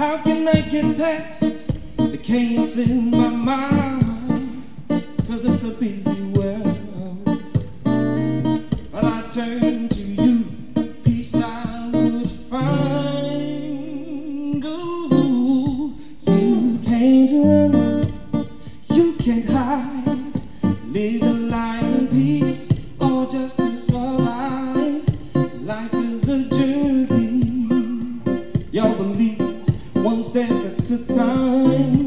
How can I get past the chaos in my mind? 'Cause it's a busy world. But I turn to you, peace I would find. Ooh, you can't run, you can't hide. Live a life in peace or just to survive. Life is a journey, y'all believe it, one step at a time.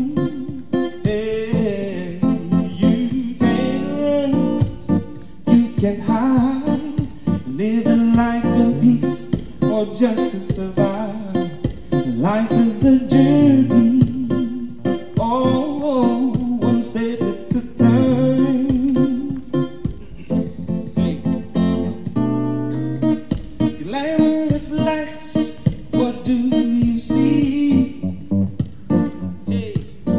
Hey, you can't run, you can't hide. Live a life in peace or just to survive. Life is a journey, oh, one step at a time. Hey. Glamorous lights, what do you see? Hey.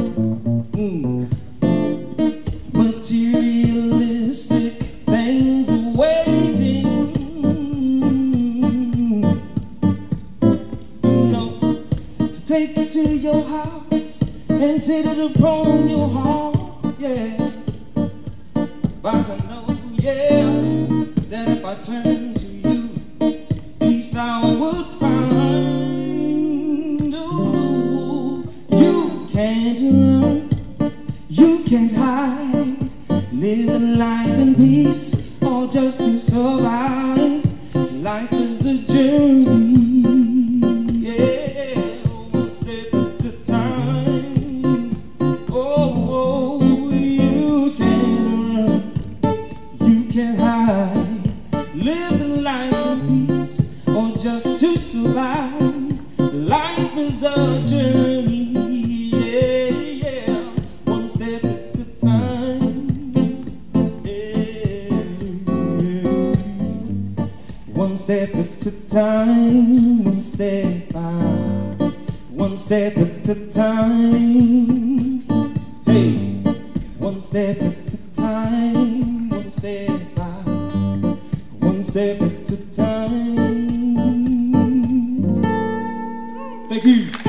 Materialistic things are waiting. No, to take you to your house and sit it upon your heart, yeah. But I know, yeah, that if I turn to you, peace I would find. Ooh, you can't run, you can't hide. Live a life in peace or just to survive. Life is a journey, yeah, one step at a time. Oh, you can't run, you can't hide. Live a life in peace or just to survive. Life is a journey, yeah, yeah, one step at a time. Yeah. One step at a time, one step by, one step at a time. Hey, one step at a time, one step by, one step at a time. Thank you.